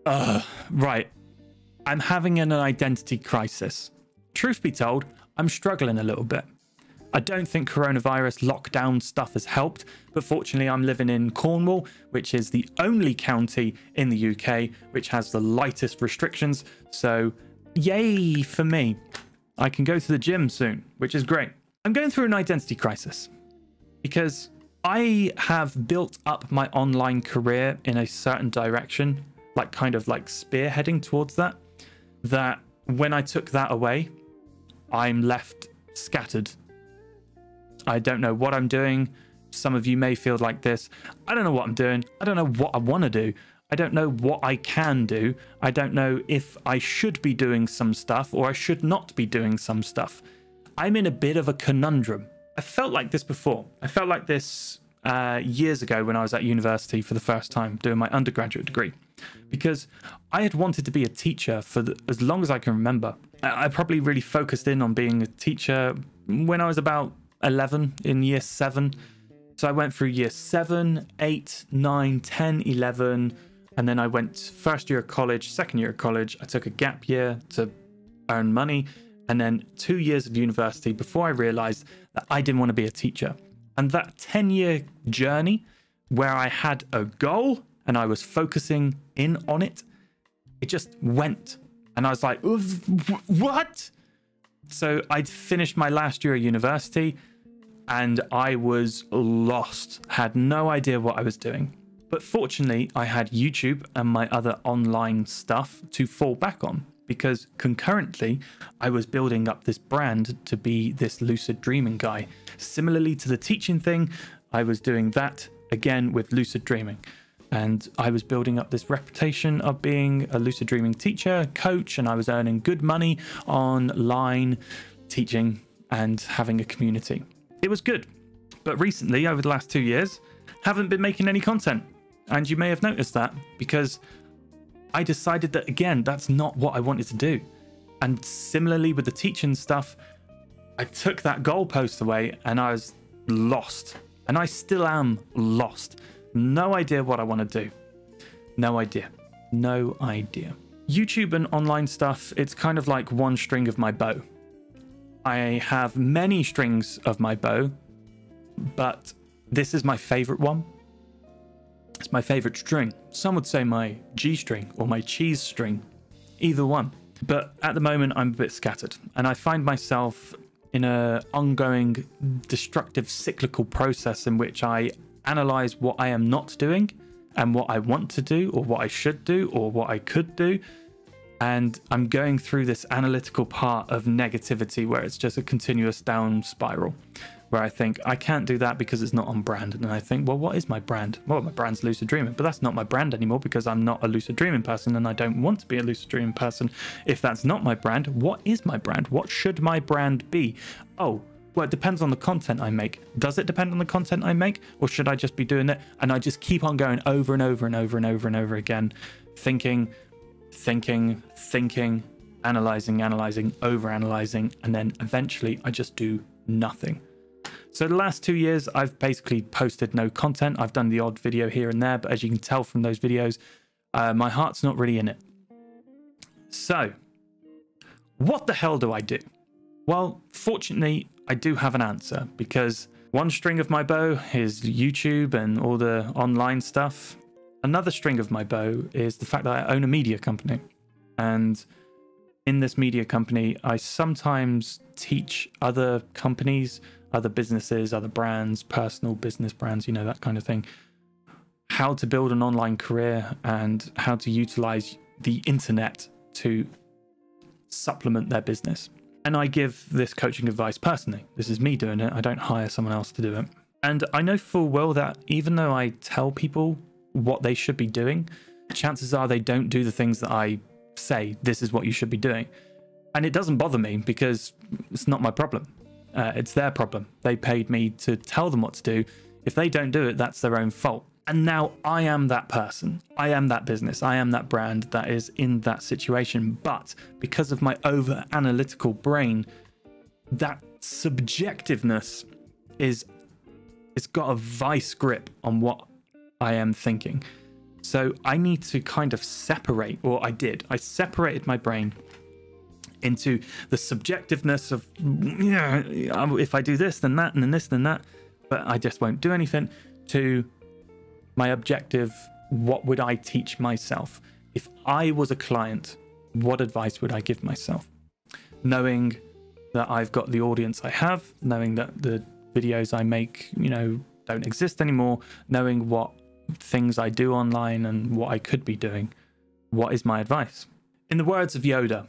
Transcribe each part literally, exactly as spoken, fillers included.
Uh, right. I'm having an identity crisis. Truth be told, I'm struggling a little bit. I don't think coronavirus lockdown stuff has helped, but fortunately I'm living in Cornwall, which is the only county in the U K which has the lightest restrictions. So yay for me. I can go to the gym soon, which is great. I'm going through an identity crisis because I have built up my online career in a certain direction, like kind of like spearheading towards that, that when I took that away, I'm left scattered. I don't know what I'm doing. Some of you may feel like this. I don't know what I'm doing. I don't know what I want to do. I don't know what I can do. I don't know if I should be doing some stuff or I should not be doing some stuff. I'm in a bit of a conundrum. I felt like this before. I felt like this uh, years ago when I was at university for the first time doing my undergraduate degree, because I had wanted to be a teacher for the, as long as I can remember. I, I probably really focused in on being a teacher when I was about eleven, in year seven. So I went through year seven, eight, nine, ten, eleven, and then I went first year of college, second year of college. I took a gap year to earn money, and then two years of university before I realized that I didn't want to be a teacher. And that ten year journey where I had a goal and I was focusing in on it, it just went. And I was like, what? So I'd finished my last year of university and I was lost, had no idea what I was doing. But fortunately, I had YouTube and my other online stuff to fall back on, because concurrently, I was building up this brand to be this lucid dreaming guy. Similarly to the teaching thing, I was doing that again with lucid dreaming. And I was building up this reputation of being a lucid dreaming teacher, coach, and I was earning good money online, teaching and having a community. It was good. But recently, over the last two years, haven't been making any content. And you may have noticed that because I decided that, again, that's not what I wanted to do. And similarly with the teaching stuff, I took that goalpost away and I was lost. And I still am lost. No idea what I want to do. No idea. No idea. YouTube and online stuff, it's kind of like one string of my bow. I have many strings of my bow, but this is my favorite one. It's my favorite string. Some would say my G string or my cheese string, either one. But at the moment, I'm a bit scattered and I find myself in an ongoing destructive cyclical process in which I analyze what I am not doing and what I want to do or what I should do or what I could do. And I'm going through this analytical part of negativity where it's just a continuous down spiral where I think I can't do that because it's not on brand. And I think, well, what is my brand? Well, my brand's lucid dreaming, but that's not my brand anymore because I'm not a lucid dreaming person and I don't want to be a lucid dreaming person. If that's not my brand, what is my brand? What should my brand be? Oh, well, it depends on the content I make. Does it depend on the content I make, or should I just be doing it? And I just keep on going over and over and over and over and over again, thinking, thinking, thinking, analyzing, analyzing, over analyzing, and then eventually I just do nothing. So the last two years, I've basically posted no content. I've done the odd video here and there, but as you can tell from those videos, uh, my heart's not really in it. So what the hell do I do? Well, fortunately, I do have an answer, because one string of my bow is YouTube and all the online stuff. Another string of my bow is the fact that I own a media company. And in this media company, I sometimes teach other companies, other businesses, other brands, personal business brands, you know, that kind of thing, how to build an online career and how to utilize the internet to supplement their business. And I give this coaching advice personally. This is me doing it. I don't hire someone else to do it. And I know full well that even though I tell people what they should be doing, chances are they don't do the things that I say, this is what you should be doing. And it doesn't bother me because it's not my problem. Uh, it's their problem. They paid me to tell them what to do. If they don't do it, that's their own fault. And now I am that person. I am that business. I am that brand that is in that situation. But because of my over analytical brain, that subjectiveness is, it's got a vice grip on what I am thinking. So I need to kind of separate, or I did. I separated my brain into the subjectiveness of, yeah, if I do this, then that, and then this, then that, but I just won't do anything, to my objective, what would I teach myself? If I was a client, what advice would I give myself? Knowing that I've got the audience I have, knowing that the videos I make, you know, don't exist anymore, knowing what things I do online and what I could be doing, what is my advice? In the words of Yoda,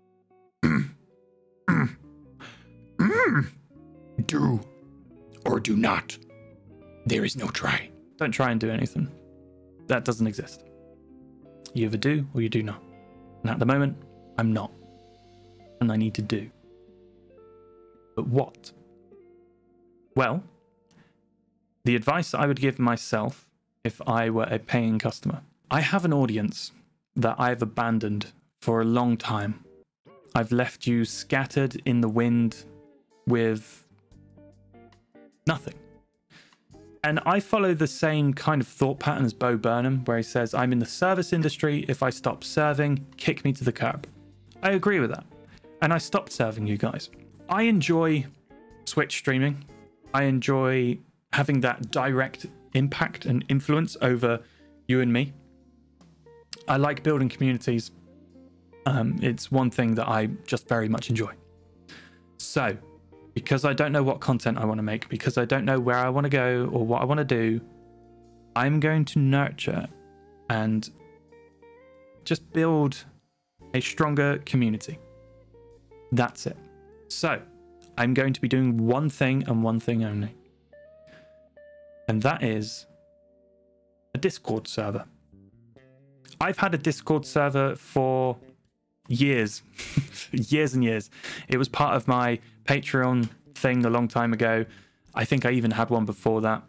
do or do not. There is no try. Don't try and do anything. That doesn't exist. You either do or you do not. And at the moment, I'm not. And I need to do. But what? Well, the advice that I would give myself if I were a paying customer. I have an audience that I've abandoned for a long time. I've left you scattered in the wind with nothing. And I follow the same kind of thought pattern as Bo Burnham, where he says, I'm in the service industry. If I stop serving, kick me to the curb. I agree with that. And I stopped serving you guys. I enjoy Twitch streaming. I enjoy having that direct impact and influence over you and me. I like building communities. Um, it's one thing that I just very much enjoy. So, because I don't know what content I want to make, because I don't know where I want to go or what I want to do, I'm going to nurture and just build a stronger community. That's it. So, I'm going to be doing one thing and one thing only. And that is a Discord server. I've had a Discord server for years, years and years. It was part of my Patreon thing a long time ago. I think I even had one before that.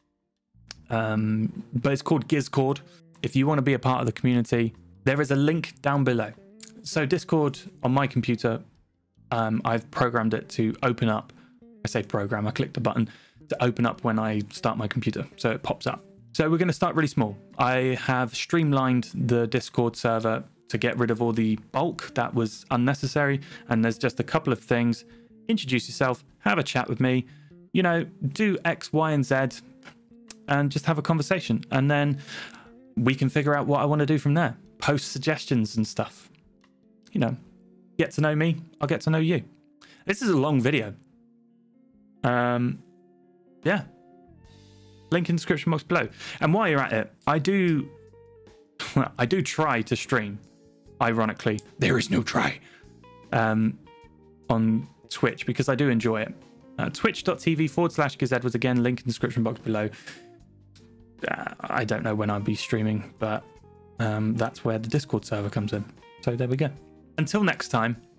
Um, but it's called Gizcord. If you want to be a part of the community, there is a link down below. So Discord on my computer, um, I've programmed it to open up. I say program, I clicked a button to open up when I start my computer. So it pops up. So we're going to start really small. I have streamlined the Discord server to get rid of all the bulk that was unnecessary. And there's just a couple of things. Introduce yourself, have a chat with me, you know, do X, Y, and Z, and just have a conversation. And then we can figure out what I want to do from there. Post suggestions and stuff. You know, get to know me, I'll get to know you. This is a long video. Um, yeah. Link in the description box below. And while you're at it, I do, I do try to stream. Ironically, there is no try. Um, on Twitch, because I do enjoy it. Uh, Twitch.tv forward slash Giz Edwards. Again, link in the description box below. Uh, I don't know when I'll be streaming, but um, that's where the Discord server comes in. So there we go. Until next time,